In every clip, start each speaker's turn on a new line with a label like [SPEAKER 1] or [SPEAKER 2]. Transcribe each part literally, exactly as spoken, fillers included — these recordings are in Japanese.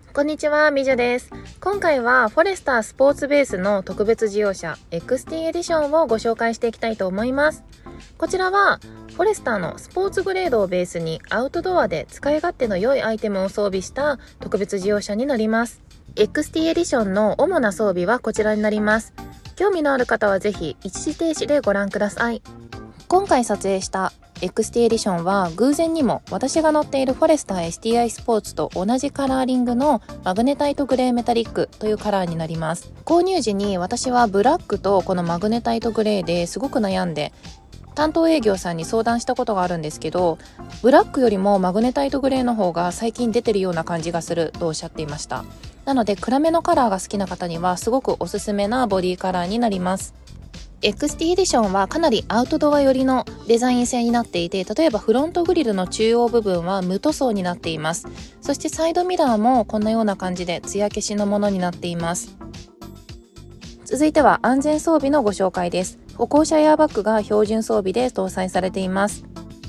[SPEAKER 1] こんにちは、みじゅです。今回はフォレスタースポーツベースの特別事業車 エックスティー エディションをご紹介していきたいと思います。こちらはフォレスターのスポーツグレードをベースにアウトドアで使い勝手の良いアイテムを装備した特別事業車になります。エックスティー エディションの主な装備はこちらになります。興味のある方はぜひ一時停止でご覧ください。今回撮影したエックスティー エディションは偶然にも私が乗っているフォレスター エスティーアイ スポーツと同じカラーリングのマグネタイトグレーメタリックというカラーになります。購入時に私はブラックとこのマグネタイトグレーですごく悩んで担当営業さんに相談したことがあるんですけど、ブラックよりもマグネタイトグレーの方が最近出てるような感じがするとおっしゃっていました。なので暗めのカラーが好きな方にはすごくおすすめなボディカラーになります。エックスティー エディションはかなりアウトドア寄りのデザイン性になっていて、例えばフロントグリルの中央部分は無塗装になっています。そしてサイドミラーもこんなような感じで艶消しのものになっています。続いては安全装備のご紹介です。歩行者エアバッグが標準装備で搭載されています。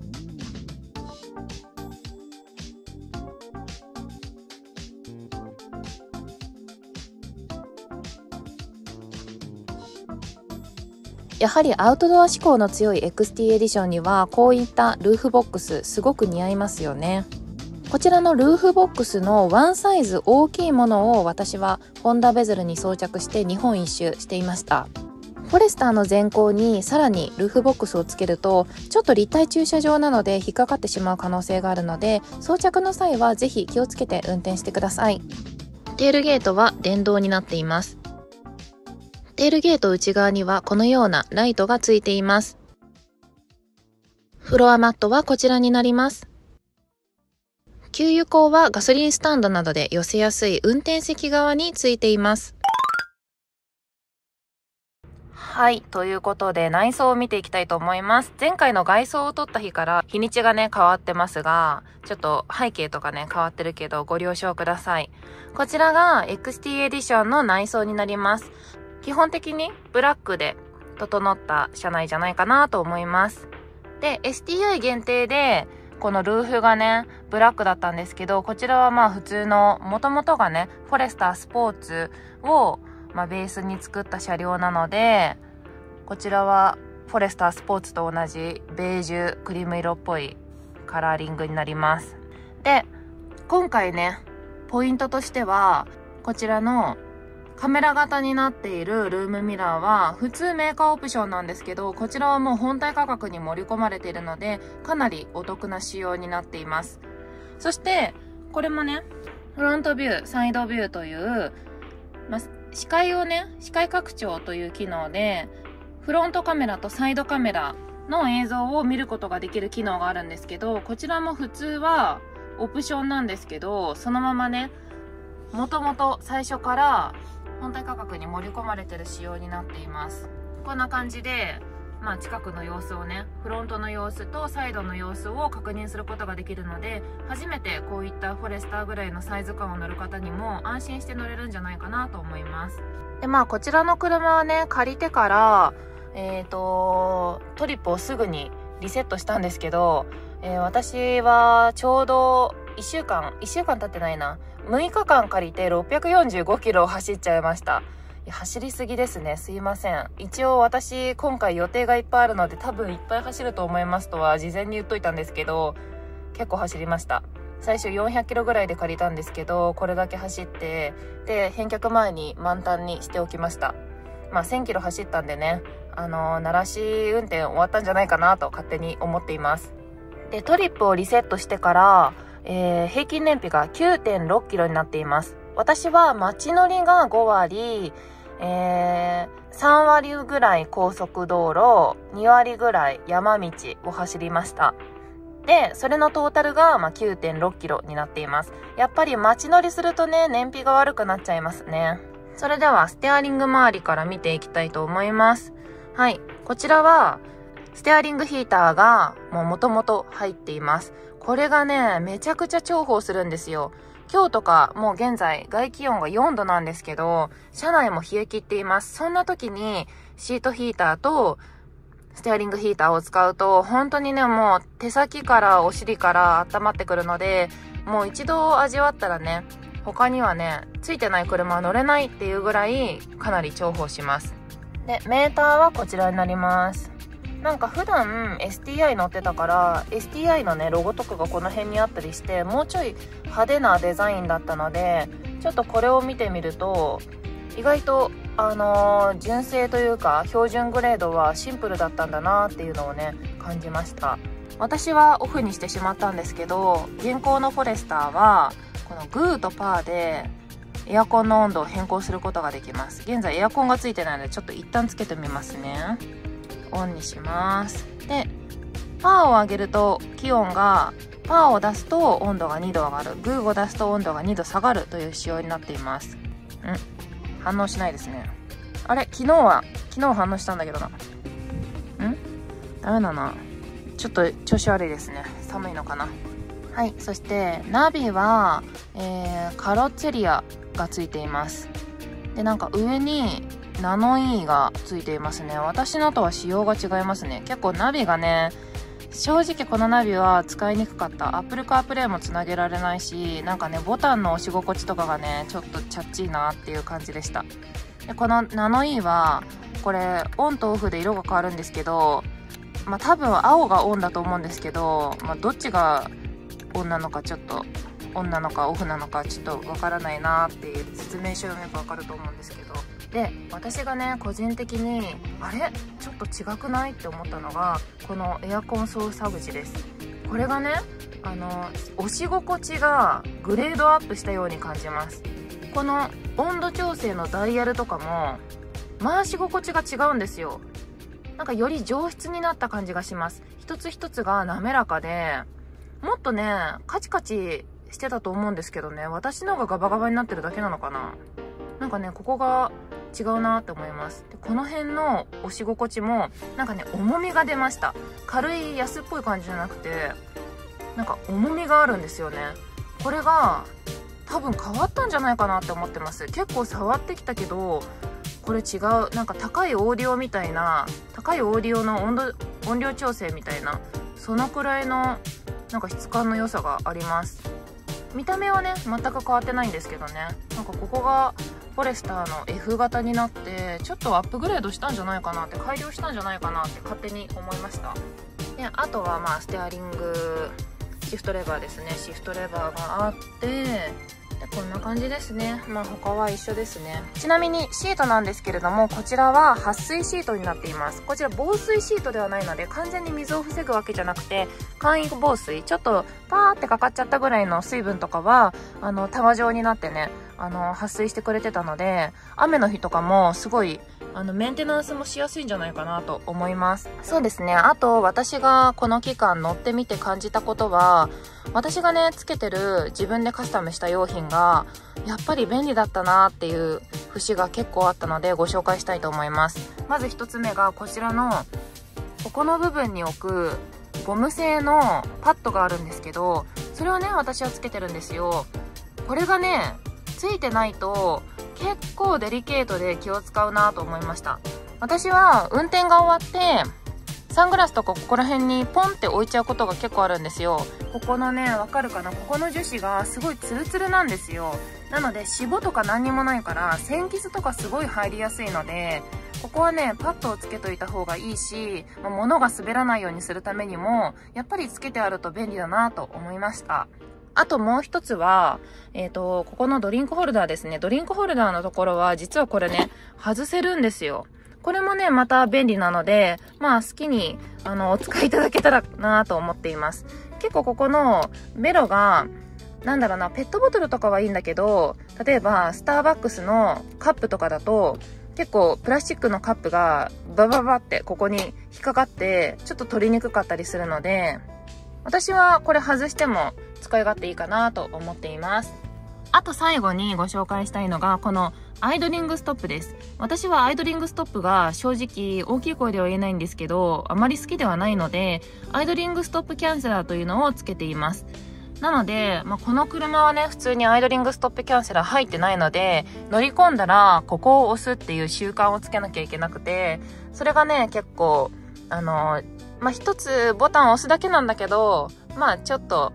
[SPEAKER 1] やはりアウトドア志向の強い エックスティー エディションにはこういったルーフボックスすごく似合いますよね。こちらのルーフボックスのワンサイズ大きいものを私はホンダベゼルに装着して日本一周していました。フォレスターの前方にさらにルーフボックスをつけるとちょっと立体駐車場なので引っかかってしまう可能性があるので、装着の際はぜひ気をつけて運転してください。テールゲートは電動になっています。テールゲート内側にはこのようなライトがついています。フロアマットはこちらになります。給油口はガソリンスタンドなどで寄せやすい運転席側についています。はい、ということで内装を見ていきたいと思います。前回の外装を撮った日から日にちがね変わってますが、ちょっと背景とかね変わってるけどご了承ください。こちらが エックスティー エディションの内装になります。基本的にブラックで整った車内じゃないかなと思います。で、エスティーアイ 限定でこのルーフがねブラックだったんですけど、こちらはまあ普通の元々がねフォレスタースポーツをまあベースに作った車両なので、こちらはフォレスタースポーツと同じベージュクリーム色っぽいカラーリングになります。で、今回ねポイントとしてはこちらのカメラ型になっているルームミラーは普通メーカーオプションなんですけど、こちらはもう本体価格に盛り込まれているのでかなりお得な仕様になっています。そしてこれもねフロントビュー、サイドビューという、まあ、視界をね視界拡張という機能でフロントカメラとサイドカメラの映像を見ることができる機能があるんですけど、こちらも普通はオプションなんですけど、そのままねもともと最初から本体価格に盛り込まれてる仕様になっています。こんな感じで、まあ、近くの様子をねフロントの様子とサイドの様子を確認することができるので、初めてこういったフォレスターぐらいのサイズ感を乗る方にも安心して乗れるんじゃないかなと思います。で、まあこちらの車はね借りてからえーとトリップをすぐにリセットしたんですけど、えー、私はちょうどいっしゅうかんいっしゅうかん経ってないなむいかかん借りてろっぴゃくよんじゅうごキロを走っちゃいました。いや走りすぎですね、すいません。一応私今回予定がいっぱいあるので多分いっぱい走ると思いますとは事前に言っといたんですけど、結構走りました。最初よんひゃっキロぐらいで借りたんですけど、これだけ走ってで返却前に満タンにしておきました。まあせんキロ走ったんでね、あのー、鳴らし運転終わったんじゃないかなと勝手に思っています。で、トリップをリセットしてからえー、平均燃費が きゅうてんろっキロになっています。私は街乗りがごわり、えー、さんわりぐらい高速道路、にわりぐらい山道を走りました。で、それのトータルが、まあ、きゅうてんろっキロになっています。やっぱり街乗りするとね、燃費が悪くなっちゃいますね。それではステアリング周りから見ていきたいと思います。はい、こちらはステアリングヒーターがもう元々入っています。これがね、めちゃくちゃ重宝するんですよ。今日とかもう現在外気温がよんどなんですけど、車内も冷え切っています。そんな時にシートヒーターとステアリングヒーターを使うと本当にね、もう手先からお尻から温まってくるので、もう一度味わったらね、 他にはね、ついてない車は乗れないっていうぐらいかなり重宝します。で、メーターはこちらになります。なんか普段 エスティーアイ 乗ってたから エスティーアイ のねロゴとかがこの辺にあったりして、もうちょい派手なデザインだったので、ちょっとこれを見てみると意外とあのー、純正というか標準グレードはシンプルだったんだなっていうのをね感じました。私はオフにしてしまったんですけど、現行のフォレスターはこのグーとパーでエアコンの温度を変更することができます。現在エアコンがついてないのでちょっと一旦つけてみますね。オンにします。でパーを上げると気温が、パーを出すと温度がにど上がる、グーを出すと温度がにど下がるという仕様になっています。うん反応しないですね。あれ昨日は昨日反応したんだけどな。んダメだな。ちょっと調子悪いですね。寒いのかな。はい。そしてナビは、えー、カロッツェリアがついています。でなんか上にナノ E がついていますね。私のとは仕様が違いますね。結構ナビがね、正直このナビは使いにくかった。Apple CarPlay もつなげられないし、なんかねボタンの押し心地とかがねちょっとチャッチーなっていう感じでした。でこのナノ E はこれオンとオフで色が変わるんですけど、まあ多分青がオンだと思うんですけど、まあ、どっちがオンなのかちょっとオンなのかオフなのかちょっとわからないなっていう、説明書を読めばわかると思うんですけど、で私がね個人的にあれちょっと違くないって思ったのがこのエアコン操作口です。これがねあの押し心地がグレードアップしたように感じます。この温度調整のダイヤルとかも回し心地が違うんですよ。なんかより上質になった感じがします。一つ一つが滑らかで、もっとねカチカチしてたと思うんですけどね、私のがガバガバになってるだけなのかな。なんかねここが違うなって思います。でこの辺の押し心地もなんかね重みが出ました。軽い安っぽい感じじゃなくてなんか重みがあるんですよね。これが多分変わったんじゃないかなって思ってます。結構触ってきたけどこれ違う、なんか高いオーディオみたいな、高いオーディオの温度音量調整みたいな、そのくらいのなんか質感の良さがあります。見た目はね全く変わってないんですけどね、なんかここがフォレスターの エフ 型になってちょっとアップグレードしたんじゃないかなって、改良したんじゃないかなって勝手に思いました。であとはまあステアリングシフトレバーですね。シフトレバーがあって、でこんな感じですね。まあ他は一緒ですね。ちなみにシートなんですけれども、こちらは撥水シートになっています。こちら防水シートではないので完全に水を防ぐわけじゃなくて、簡易防水、ちょっとパーってかかっちゃったぐらいの水分とかはあの束状になってね、あの撥水してくれてたので、雨の日とかもすごいあのメンテナンスもしやすいんじゃないかなと思います。そうですね。あと私がこの期間乗ってみて感じたことは、私がねつけてる自分でカスタムした用品がやっぱり便利だったなっていう節が結構あったのでご紹介したいと思います。まず一つ目がこちらのここの部分に置くゴム製のパッドがあるんですけど、それをね私はつけてるんですよ。これがねついてないと結構デリケートで気を使うなと思いました。私は運転が終わってサングラスとかここら辺にポンって置いちゃうことが結構あるんですよ。ここのねわかるかな、ここの樹脂がすごいツルツルなんですよ。なので脂肪とか何にもないから線傷とかすごい入りやすいので、ここはねパッドをつけといた方がいいし、まあ、物が滑らないようにするためにもやっぱりつけてあると便利だなと思いました。あともう一つは、えっと、ここのドリンクホルダーですね。ドリンクホルダーのところは、実はこれね、外せるんですよ。これもね、また便利なので、まあ好きに、あの、お使いいただけたらなと思っています。結構ここのベロが、なんだろうな、ペットボトルとかはいいんだけど、例えば、スターバックスのカップとかだと、結構プラスチックのカップがバババってここに引っかかって、ちょっと取りにくかったりするので、私はこれ外しても使い勝手いいかなと思っています。あと最後にご紹介したいのがこのアイドリングストップです。私はアイドリングストップが正直大きい声では言えないんですけど、あまり好きではないので、アイドリングストップキャンセラーというのをつけています。なので、まあ、この車はね、普通にアイドリングストップキャンセラー入ってないので、乗り込んだらここを押すっていう習慣をつけなきゃいけなくて、それがね、結構、あの、まあ、一つボタンを押すだけなんだけど、まあちょっと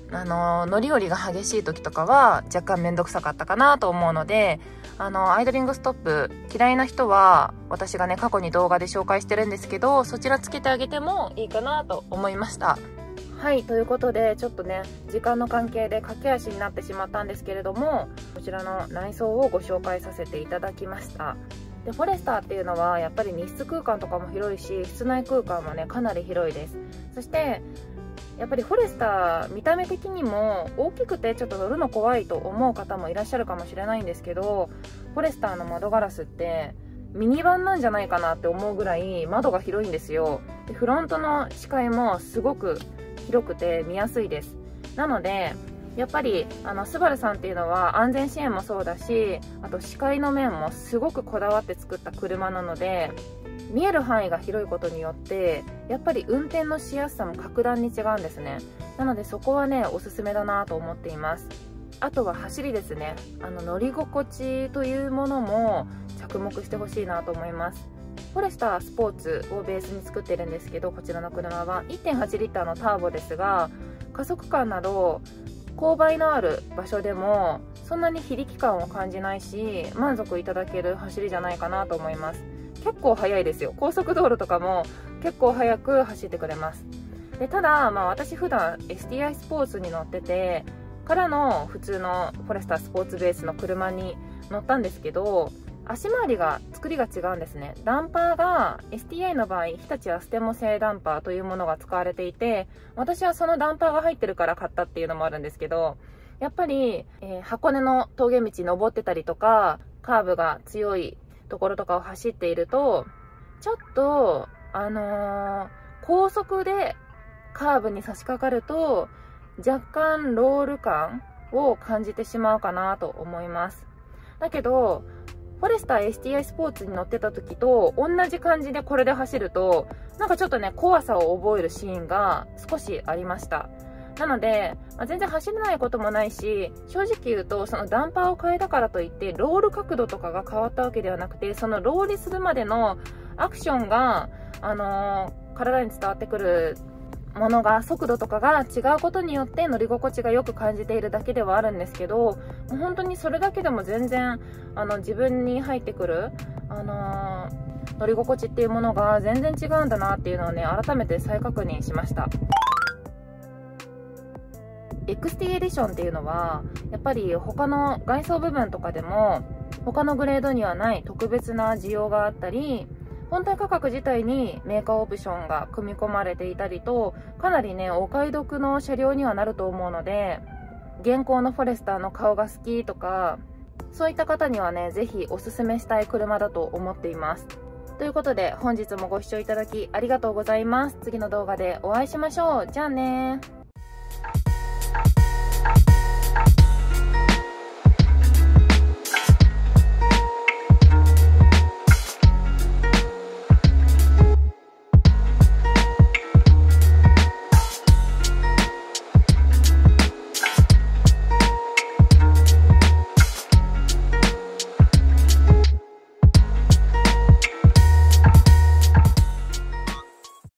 [SPEAKER 1] あの乗り降りが激しい時とかは若干めんどくさかったかなと思うので、あのアイドリングストップ嫌いな人は私がね過去に動画で紹介してるんですけど、そちらつけてあげてもいいかなと思いました。はい、ということでちょっとね時間の関係で駆け足になってしまったんですけれども、こちらの内装をご紹介させていただきました。でフォレスターっていうのはやっぱり密室空間とかも広いし、室内空間もねかなり広いです。そしてやっぱりフォレスター見た目的にも大きくてちょっと乗るの怖いと思う方もいらっしゃるかもしれないんですけど、フォレスターの窓ガラスってミニバンなんじゃないかなって思うぐらい窓が広いんですよ。でフロントの視界もすごく広くて見やすいです。なのでやっぱりあのスバルさんっていうのは安全支援もそうだし、あと視界の面もすごくこだわって作った車なので、見える範囲が広いことによってやっぱり運転のしやすさも格段に違うんですね。なのでそこはねおすすめだなと思っています。あとは走りですね。あの乗り心地というものも着目してほしいなと思います。フォレスタースポーツをベースに作ってるんですけど、こちらの車は いってんはちリッターのターボですが、加速感など勾配のある場所でもそんなに非力感を感じないし、満足いただける走りじゃないかなと思います。結構速いですよ。高速道路とかも結構速く走ってくれます。でただ、まあ、私普段 エスティーアイ スポーツに乗っててからの普通のフォレスタースポーツベースの車に乗ったんですけど、足回りが作りが違うんですね。ダンパーが エスティーアイ の場合日立アステモ製ダンパーというものが使われていて、私はそのダンパーが入ってるから買ったっていうのもあるんですけど、やっぱり、えー、箱根の峠道登ってたりとかカーブが強いところとかを走っているとちょっとあのー、高速でカーブに差し掛かると若干ロール感を感じてしまうかなと思います。だけどフォレスター エスティーアイ スポーツに乗ってた時と同じ感じでこれで走るとなんかちょっとね怖さを覚えるシーンが少しありました。なので、まあ、全然走れないこともないし、正直言うとそのダンパーを変えたからといってロール角度とかが変わったわけではなくて、そのロールするまでのアクションが、あのー、体に伝わってくるものが速度とかが違うことによって乗り心地がよく感じているだけではあるんですけど、もう本当にそれだけでも全然あの自分に入ってくる、あのー、乗り心地っていうものが全然違うんだなっていうのをね改めて再確認しました。エクスティエディションっていうのはやっぱり他の外装部分とかでも他のグレードにはない特別な需要があったり、本体価格自体にメーカーオプションが組み込まれていたりと、かなりねお買い得の車両にはなると思うので、現行のフォレスターの顔が好きとかそういった方にはねぜひおすすめしたい車だと思っています。ということで本日もご視聴いただきありがとうございます。次の動画でお会いしましょう。じゃあねー。